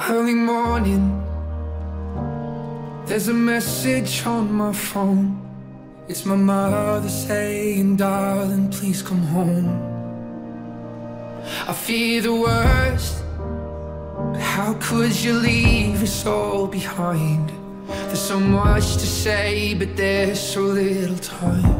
Early morning, there's a message on my phone. It's my mother saying, darling, please come home. I fear the worst, but how could you leave us all behind? There's so much to say, but there's so little time.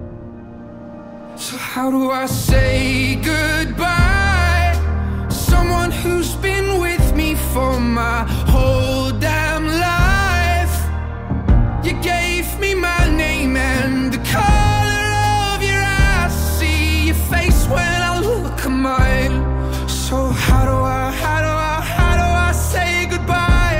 So how do I say goodbye? Someone who's been with me for my whole damn life. You gave me my name and the color of your eyes. See your face when I look at mine. So how do I say goodbye?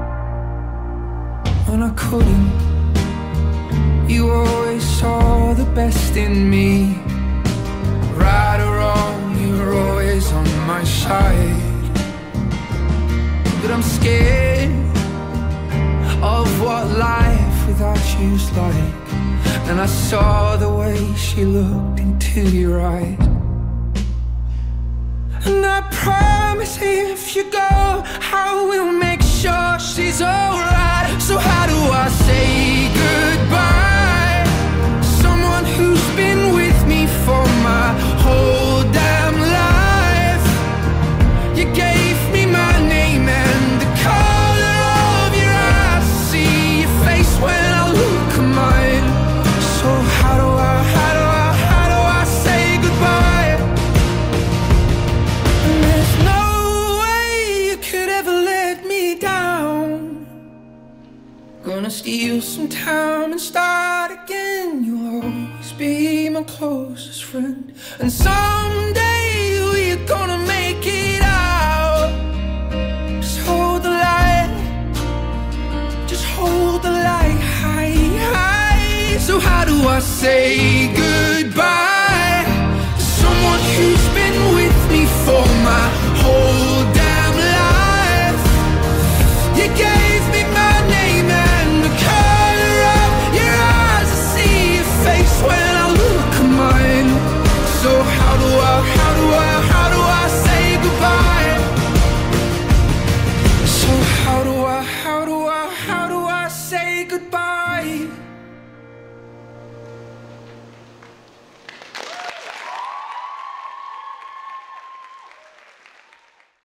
When I couldn't, you always saw the best in me. Right or wrong, you were always on my side. But I'm scared of what life without you's like. And I saw the way she looked into your eyes. And I promise if you go, I will make sure she's alright. So how do I say goodbye? Someone who's been with me for my whole damn life. You gave me my name and the color of your eyes. See your face when I look at mine. So how do I say goodbye? And there's no way you could ever let me down. Gonna steal some time and start again. You'll always be my closest friend. And someday we're gonna make it out. Just hold the light, just hold the light high, high. So how do I say goodbye to someone who